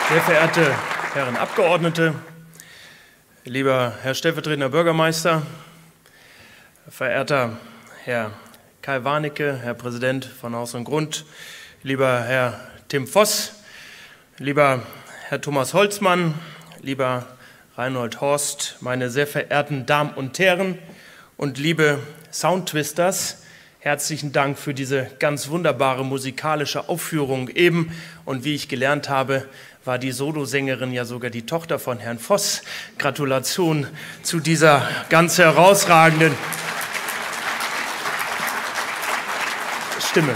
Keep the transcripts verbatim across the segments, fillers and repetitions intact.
Sehr verehrte Herren Abgeordnete, lieber Herr stellvertretender Bürgermeister, verehrter Herr Kai Warnecke, Herr Präsident von Haus und Grund, lieber Herr Tim Voss, lieber Herr Thomas Holzmann, lieber Reinhold Horst, meine sehr verehrten Damen und Herren und liebe Soundtwisters, herzlichen Dank für diese ganz wunderbare musikalische Aufführung eben. Und wie ich gelernt habe, war die Solosängerin ja sogar die Tochter von Herrn Voss. Gratulation zu dieser ganz herausragenden Stimme.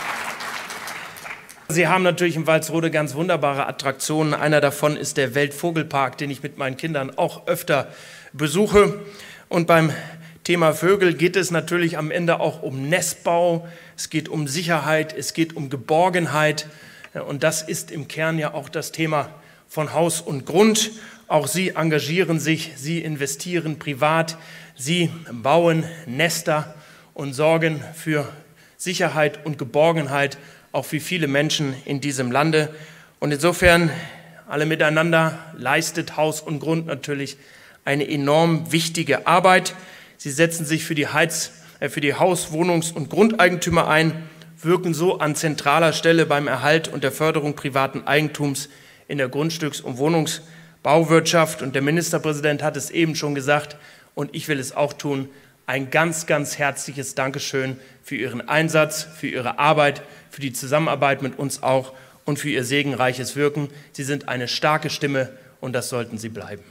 Sie haben natürlich in Walsrode ganz wunderbare Attraktionen. Einer davon ist der Weltvogelpark, den ich mit meinen Kindern auch öfter besuche. Und beim Thema Vögel geht es natürlich am Ende auch um Nestbau, es geht um Sicherheit, es geht um Geborgenheit. Und das ist im Kern ja auch das Thema von Haus und Grund. Auch Sie engagieren sich, Sie investieren privat, Sie bauen Nester und sorgen für Sicherheit und Geborgenheit auch für viele Menschen in diesem Lande. Und insofern, alle miteinander, leistet Haus und Grund natürlich eine enorm wichtige Arbeit. Sie setzen sich für die, Heiz-, äh, für die Haus-, Wohnungs- und Grundeigentümer ein, wirken so an zentraler Stelle beim Erhalt und der Förderung privaten Eigentums in der Grundstücks- und Wohnungsbauwirtschaft. Und der Ministerpräsident hat es eben schon gesagt, und ich will es auch tun, ein ganz, ganz herzliches Dankeschön für Ihren Einsatz, für Ihre Arbeit, für die Zusammenarbeit mit uns auch und für Ihr segenreiches Wirken. Sie sind eine starke Stimme und das sollten Sie bleiben.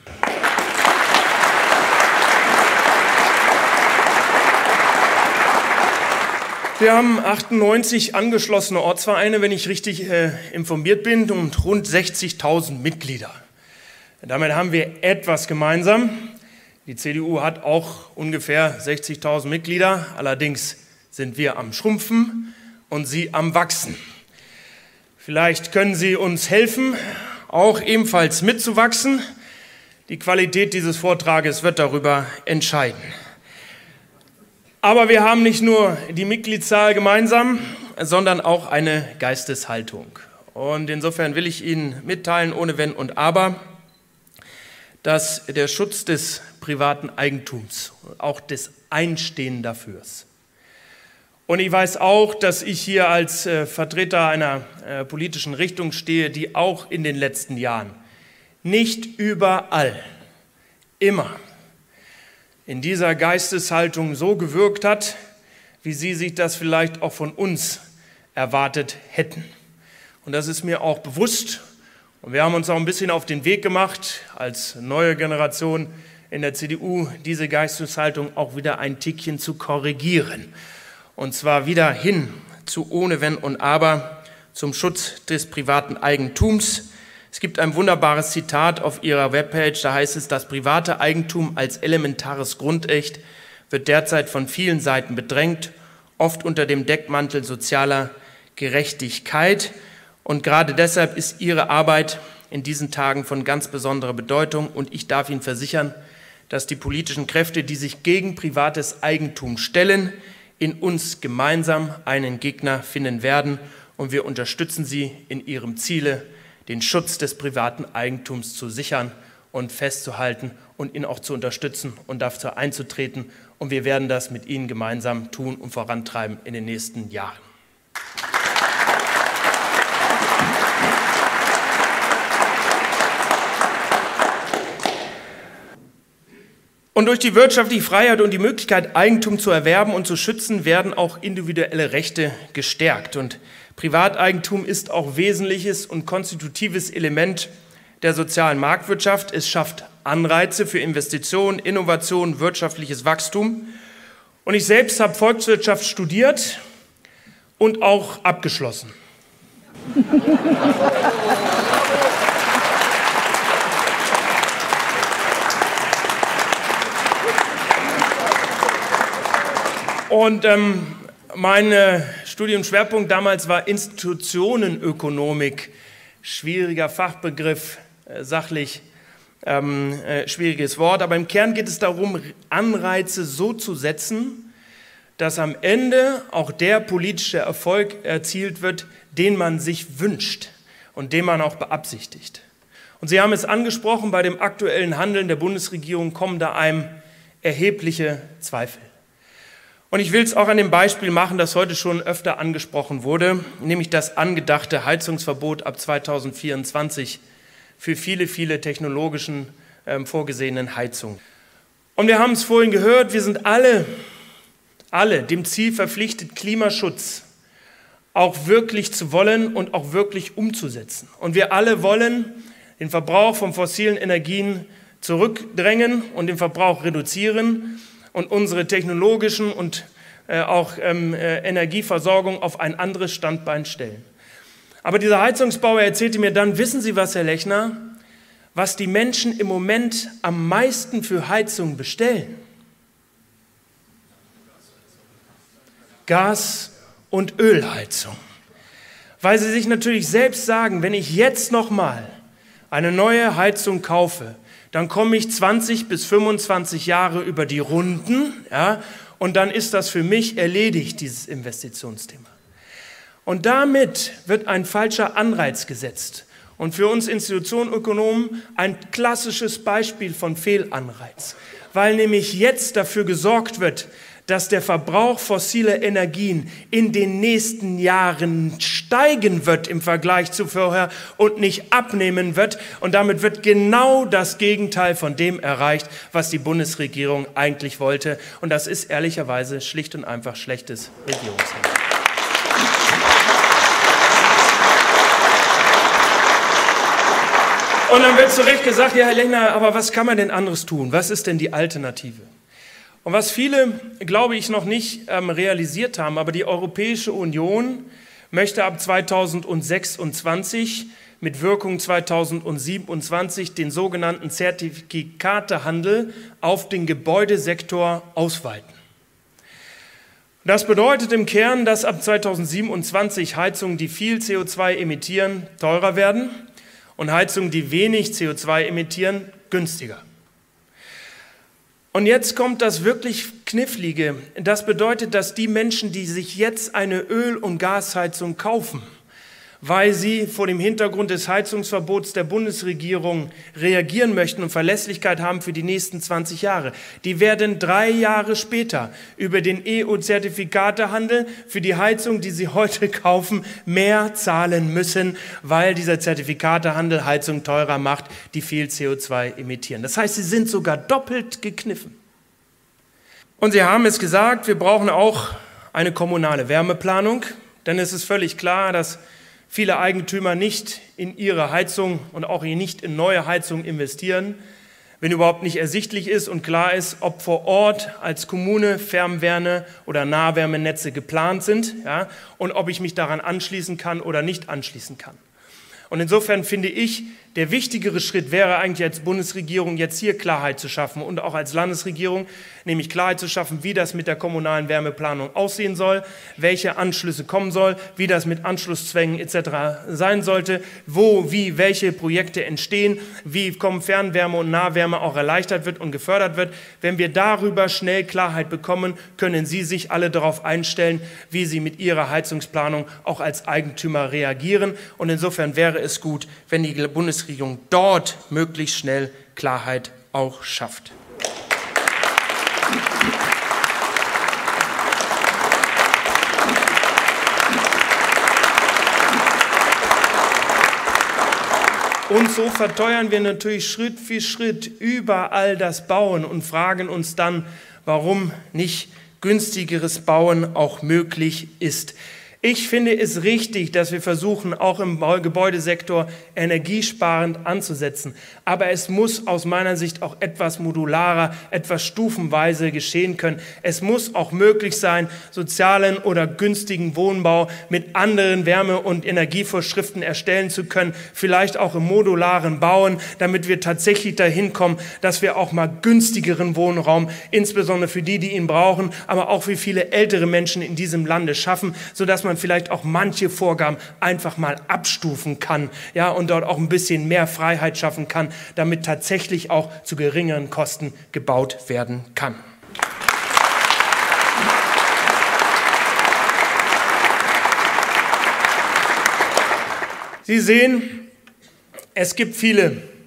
Wir haben achtundneunzig angeschlossene Ortsvereine, wenn ich richtig äh, informiert bin, und rund sechzigtausend Mitglieder. Damit haben wir etwas gemeinsam. Die C D U hat auch ungefähr sechzigtausend Mitglieder, allerdings sind wir am Schrumpfen und Sie am Wachsen. Vielleicht können Sie uns helfen, auch ebenfalls mitzuwachsen. Die Qualität dieses Vortrages wird darüber entscheiden. Aber wir haben nicht nur die Mitgliedszahl gemeinsam, sondern auch eine Geisteshaltung. Und insofern will ich Ihnen mitteilen, ohne Wenn und Aber, dass der Schutz des privaten Eigentums, auch des Einstehen dafür. Und ich weiß auch, dass ich hier als äh, Vertreter einer äh, politischen Richtung stehe, die auch in den letzten Jahren nicht überall, immer in dieser Geisteshaltung so gewirkt hat, wie Sie sich das vielleicht auch von uns erwartet hätten. Und das ist mir auch bewusst. Und wir haben uns auch ein bisschen auf den Weg gemacht, als neue Generation in der C D U, diese Geisteshaltung auch wieder ein Tickchen zu korrigieren. Und zwar wieder hin zu ohne Wenn und Aber, zum Schutz des privaten Eigentums. Es gibt ein wunderbares Zitat auf Ihrer Webpage, da heißt es, das private Eigentum als elementares Grundrecht wird derzeit von vielen Seiten bedrängt, oft unter dem Deckmantel sozialer Gerechtigkeit. Und gerade deshalb ist Ihre Arbeit in diesen Tagen von ganz besonderer Bedeutung. Und ich darf Ihnen versichern, dass die politischen Kräfte, die sich gegen privates Eigentum stellen, in uns gemeinsam einen Gegner finden werden. Und wir unterstützen Sie in Ihrem Ziele, den Schutz des privaten Eigentums zu sichern und festzuhalten und ihn auch zu unterstützen und dafür einzutreten. Und wir werden das mit Ihnen gemeinsam tun und vorantreiben in den nächsten Jahren. Und durch die wirtschaftliche Freiheit und die Möglichkeit, Eigentum zu erwerben und zu schützen, werden auch individuelle Rechte gestärkt. Und Privateigentum ist auch wesentliches und konstitutives Element der sozialen Marktwirtschaft. Es schafft Anreize für Investitionen, Innovation, wirtschaftliches Wachstum. Und ich selbst habe Volkswirtschaft studiert und auch abgeschlossen. Und ähm, mein äh, Studiumschwerpunkt damals war Institutionenökonomik, schwieriger Fachbegriff, äh, sachlich ähm, äh, schwieriges Wort, aber im Kern geht es darum, Anreize so zu setzen, dass am Ende auch der politische Erfolg erzielt wird, den man sich wünscht und den man auch beabsichtigt. Und Sie haben es angesprochen, bei dem aktuellen Handeln der Bundesregierung kommen da einem erhebliche Zweifel. Und ich will es auch an dem Beispiel machen, das heute schon öfter angesprochen wurde, nämlich das angedachte Heizungsverbot ab zweitausendvierundzwanzig für viele, viele technologischen äh, vorgesehenen Heizungen. Und wir haben es vorhin gehört, wir sind alle, alle dem Ziel verpflichtet, Klimaschutz auch wirklich zu wollen und auch wirklich umzusetzen. Und wir alle wollen den Verbrauch von fossilen Energien zurückdrängen und den Verbrauch reduzieren und unsere technologischen und äh, auch ähm, äh, Energieversorgung auf ein anderes Standbein stellen. Aber dieser Heizungsbauer erzählte mir dann, wissen Sie was, Herr Lechner, was die Menschen im Moment am meisten für Heizung bestellen? Gas- und Ölheizung. Weil sie sich natürlich selbst sagen, wenn ich jetzt nochmal eine neue Heizung kaufe, dann komme ich zwanzig bis fünfundzwanzig Jahre über die Runden, ja, und dann ist das für mich erledigt, dieses Investitionsthema. Und damit wird ein falscher Anreiz gesetzt. Und für uns Institutionenökonomen ein klassisches Beispiel von Fehlanreiz, weil nämlich jetzt dafür gesorgt wird, dass der Verbrauch fossiler Energien in den nächsten Jahren steigen wird im Vergleich zu vorher und nicht abnehmen wird. Und damit wird genau das Gegenteil von dem erreicht, was die Bundesregierung eigentlich wollte. Und das ist ehrlicherweise schlicht und einfach schlechtes Regierungshandeln. Und dann wird zu Recht gesagt, ja, Herr Lechner, aber was kann man denn anderes tun? Was ist denn die Alternative? Und was viele, glaube ich, noch nicht ähm, realisiert haben, aber die Europäische Union möchte ab zweitausendsechsundzwanzig mit Wirkung zweitausendsiebenundzwanzig den sogenannten Zertifikatehandel auf den Gebäudesektor ausweiten. Das bedeutet im Kern, dass ab zweitausendsiebenundzwanzig Heizungen, die viel C O zwei emittieren, teurer werden und Heizungen, die wenig C O zwei emittieren, günstiger. Und jetzt kommt das wirklich Knifflige. Das bedeutet, dass die Menschen, die sich jetzt eine Öl- und Gasheizung kaufen, weil sie vor dem Hintergrund des Heizungsverbots der Bundesregierung reagieren möchten und Verlässlichkeit haben für die nächsten zwanzig Jahre, die werden drei Jahre später über den E U-Zertifikatehandel für die Heizung, die sie heute kaufen, mehr zahlen müssen, weil dieser Zertifikatehandel Heizung teurer macht, die viel C O zwei emittieren. Das heißt, sie sind sogar doppelt gekniffen. Und Sie haben es gesagt, wir brauchen auch eine kommunale Wärmeplanung, denn es ist völlig klar, dass viele Eigentümer nicht in ihre Heizung und auch nicht in neue Heizung investieren, wenn überhaupt nicht ersichtlich ist und klar ist, ob vor Ort als Kommune Fernwärme- oder Nahwärmenetze geplant sind, ja, und ob ich mich daran anschließen kann oder nicht anschließen kann. Und insofern finde ich, der wichtigere Schritt wäre eigentlich als Bundesregierung jetzt hier Klarheit zu schaffen und auch als Landesregierung, nämlich Klarheit zu schaffen, wie das mit der kommunalen Wärmeplanung aussehen soll, welche Anschlüsse kommen soll, wie das mit Anschlusszwängen et cetera sein sollte, wo, wie, welche Projekte entstehen, wie kommen Fernwärme und Nahwärme auch erleichtert wird und gefördert wird. Wenn wir darüber schnell Klarheit bekommen, können Sie sich alle darauf einstellen, wie Sie mit Ihrer Heizungsplanung auch als Eigentümer reagieren. Und insofern wäre es gut, wenn die Bundesregierung dort möglichst schnell Klarheit auch schafft. Und so verteuern wir natürlich Schritt für Schritt überall das Bauen und fragen uns dann, warum nicht günstigeres Bauen auch möglich ist. Ich finde es richtig, dass wir versuchen, auch im Gebäudesektor energiesparend anzusetzen. Aber es muss aus meiner Sicht auch etwas modularer, etwas stufenweise geschehen können. Es muss auch möglich sein, sozialen oder günstigen Wohnbau mit anderen Wärme- und Energievorschriften erstellen zu können, vielleicht auch im modularen Bauen, damit wir tatsächlich dahin kommen, dass wir auch mal günstigeren Wohnraum, insbesondere für die, die ihn brauchen, aber auch für viele ältere Menschen in diesem Lande schaffen, sodass man man vielleicht auch manche Vorgaben einfach mal abstufen kann, ja, und dort auch ein bisschen mehr Freiheit schaffen kann, damit tatsächlich auch zu geringeren Kosten gebaut werden kann. Sie sehen, es gibt viele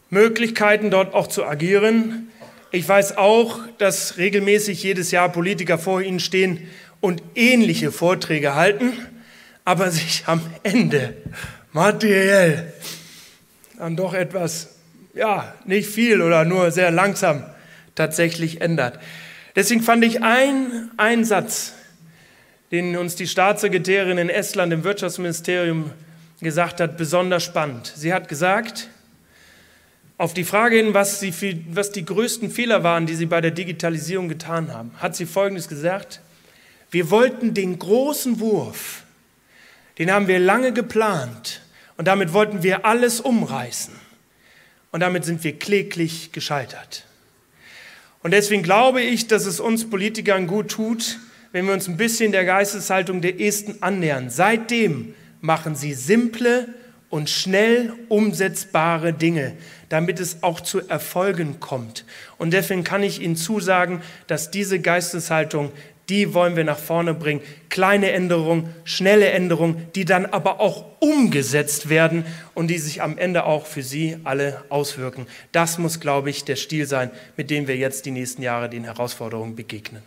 Möglichkeiten, dort auch zu agieren. Ich weiß auch, dass regelmäßig jedes Jahr Politiker vor Ihnen stehen und ähnliche Vorträge halten, aber sich am Ende materiell dann doch etwas, ja, nicht viel oder nur sehr langsam tatsächlich ändert. Deswegen fand ich ein, einen Satz, den uns die Staatssekretärin in Estland im Wirtschaftsministerium gesagt hat, besonders spannend. Sie hat gesagt, auf die Frage hin, was, sie, was die größten Fehler waren, die sie bei der Digitalisierung getan haben, hat sie Folgendes gesagt: Wir wollten den großen Wurf, den haben wir lange geplant und damit wollten wir alles umreißen und damit sind wir kläglich gescheitert. Und deswegen glaube ich, dass es uns Politikern gut tut, wenn wir uns ein bisschen der Geisteshaltung der Esten annähern. Seitdem machen sie simple und schnell umsetzbare Dinge, damit es auch zu Erfolgen kommt. Und deswegen kann ich Ihnen zusagen, dass diese Geisteshaltung, die wollen wir nach vorne bringen. Kleine Änderungen, schnelle Änderungen, die dann aber auch umgesetzt werden und die sich am Ende auch für Sie alle auswirken. Das muss, glaube ich, der Stil sein, mit dem wir jetzt die nächsten Jahre den Herausforderungen begegnen.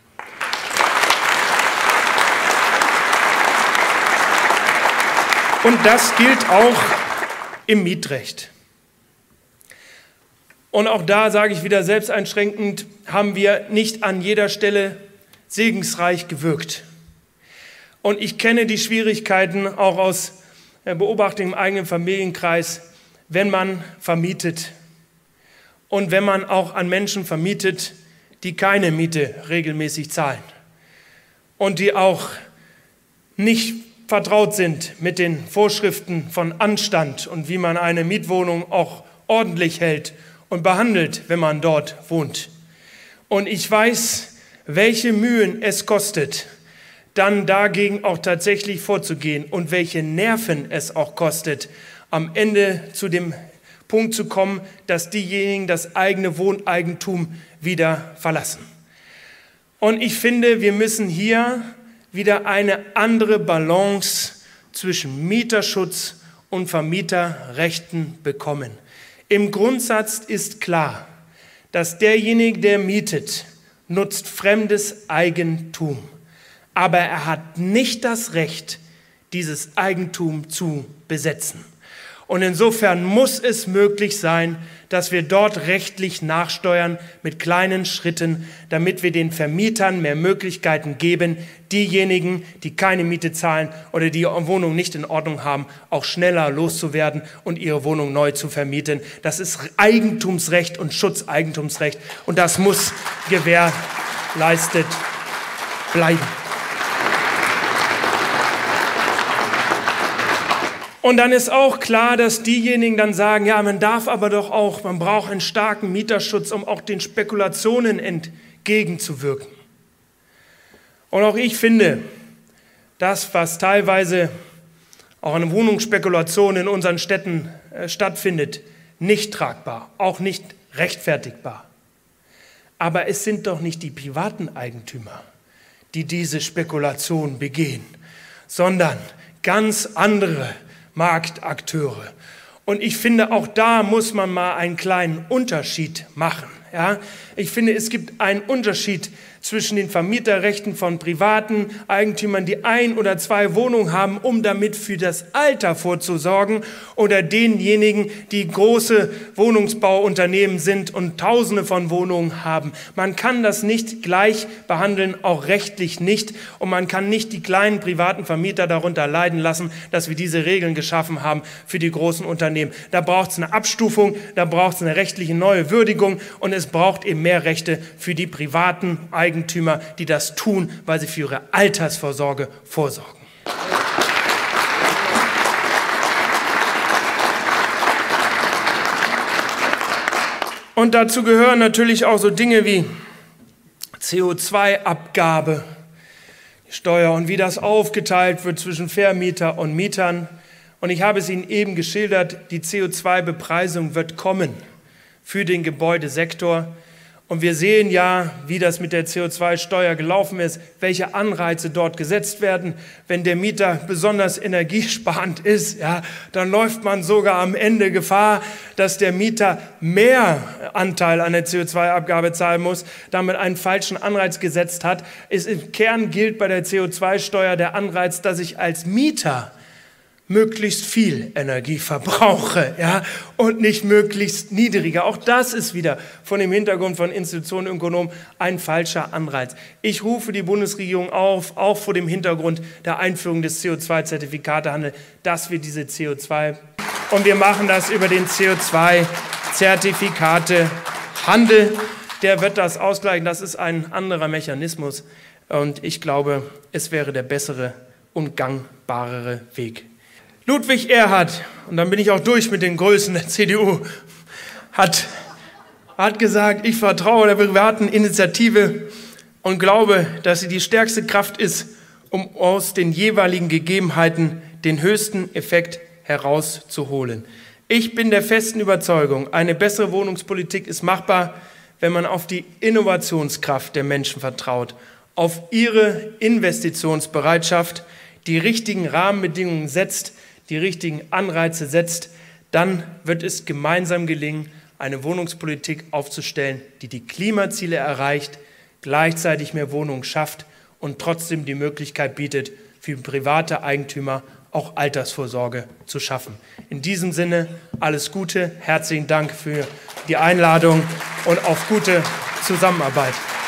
Und das gilt auch im Mietrecht. Und auch da sage ich wieder selbsteinschränkend, haben wir nicht an jeder Stelle segensreich gewirkt. Und ich kenne die Schwierigkeiten auch aus Beobachtung im eigenen Familienkreis, wenn man vermietet und wenn man auch an Menschen vermietet, die keine Miete regelmäßig zahlen und die auch nicht vertraut sind mit den Vorschriften von Anstand und wie man eine Mietwohnung auch ordentlich hält und behandelt, wenn man dort wohnt. Und ich weiß, welche Mühen es kostet, dann dagegen auch tatsächlich vorzugehen und welche Nerven es auch kostet, am Ende zu dem Punkt zu kommen, dass diejenigen das eigene Wohneigentum wieder verlassen. Und ich finde, wir müssen hier wieder eine andere Balance zwischen Mieterschutz und Vermieterrechten bekommen. Im Grundsatz ist klar, dass derjenige, der mietet, nutzt fremdes Eigentum. Aber er hat nicht das Recht, dieses Eigentum zu besetzen. Und insofern muss es möglich sein, dass wir dort rechtlich nachsteuern mit kleinen Schritten, damit wir den Vermietern mehr Möglichkeiten geben, diejenigen, die keine Miete zahlen oder die ihre Wohnung nicht in Ordnung haben, auch schneller loszuwerden und ihre Wohnung neu zu vermieten. Das ist Eigentumsrecht und Schutzeigentumsrecht und das muss gewährleistet bleiben. Und dann ist auch klar, dass diejenigen dann sagen, ja, man darf aber doch auch, man braucht einen starken Mieterschutz, um auch den Spekulationen entgegenzuwirken. Und auch ich finde, das, was teilweise auch an Wohnungsspekulationen in unseren Städten äh, stattfindet, nicht tragbar, auch nicht rechtfertigbar. Aber es sind doch nicht die privaten Eigentümer, die diese Spekulation begehen, sondern ganz andere Marktakteure. Und ich finde, auch da muss man mal einen kleinen Unterschied machen. Ja? Ich finde, es gibt einen Unterschied zwischen den Vermieterrechten von privaten Eigentümern, die ein oder zwei Wohnungen haben, um damit für das Alter vorzusorgen, oder denjenigen, die große Wohnungsbauunternehmen sind und Tausende von Wohnungen haben. Man kann das nicht gleich behandeln, auch rechtlich nicht. Und man kann nicht die kleinen privaten Vermieter darunter leiden lassen, dass wir diese Regeln geschaffen haben für die großen Unternehmen. Da braucht es eine Abstufung, da braucht es eine rechtliche neue Würdigung und es braucht eben mehr Rechte für die privaten Eigentümer, die das tun, weil sie für ihre Altersvorsorge vorsorgen. Und dazu gehören natürlich auch so Dinge wie C O zwei Abgabe, Steuer und wie das aufgeteilt wird zwischen Vermieter und Mietern. Und ich habe es Ihnen eben geschildert, die C O zwei Bepreisung wird kommen für den Gebäudesektor. Und wir sehen ja, wie das mit der C O zwei Steuer gelaufen ist, welche Anreize dort gesetzt werden. Wenn der Mieter besonders energiesparend ist, ja, dann läuft man sogar am Ende Gefahr, dass der Mieter mehr Anteil an der C O zwei Abgabe zahlen muss, damit einen falschen Anreiz gesetzt hat. Es im Kern gilt bei der C O zwei Steuer der Anreiz, dass ich als Mieter möglichst viel Energie verbrauche, ja, und nicht möglichst niedriger. Auch das ist wieder von dem Hintergrund von Institutionen und Ökonomen ein falscher Anreiz. Ich rufe die Bundesregierung auf, auch vor dem Hintergrund der Einführung des C O zwei Zertifikatehandels, dass wir diese C O zwei und wir machen das über den C O zwei Zertifikatehandel. Der wird das ausgleichen. Das ist ein anderer Mechanismus. Und ich glaube, es wäre der bessere und gangbarere Weg. Ludwig Erhard, und dann bin ich auch durch mit den Größen der C D U, hat, hat gesagt, ich vertraue der privaten Initiative und glaube, dass sie die stärkste Kraft ist, um aus den jeweiligen Gegebenheiten den höchsten Effekt herauszuholen. Ich bin der festen Überzeugung, eine bessere Wohnungspolitik ist machbar, wenn man auf die Innovationskraft der Menschen vertraut, auf ihre Investitionsbereitschaft, die richtigen Rahmenbedingungen setzt, die richtigen Anreize setzt, dann wird es gemeinsam gelingen, eine Wohnungspolitik aufzustellen, die die Klimaziele erreicht, gleichzeitig mehr Wohnungen schafft und trotzdem die Möglichkeit bietet, für private Eigentümer auch Altersvorsorge zu schaffen. In diesem Sinne alles Gute, herzlichen Dank für die Einladung und auf gute Zusammenarbeit.